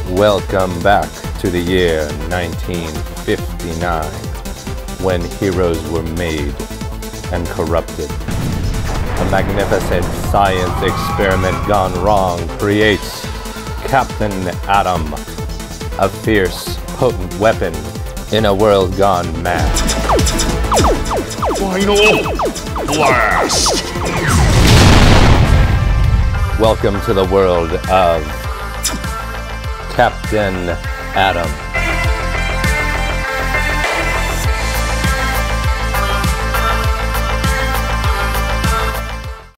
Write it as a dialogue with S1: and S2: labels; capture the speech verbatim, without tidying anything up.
S1: Welcome back to the year nineteen fifty-nine, when heroes were made and corrupted. A magnificent science experiment gone wrong creates Captain Atom, a fierce, potent weapon in a world gone mad.
S2: Final blast!
S1: Welcome to the world of Captain Atom.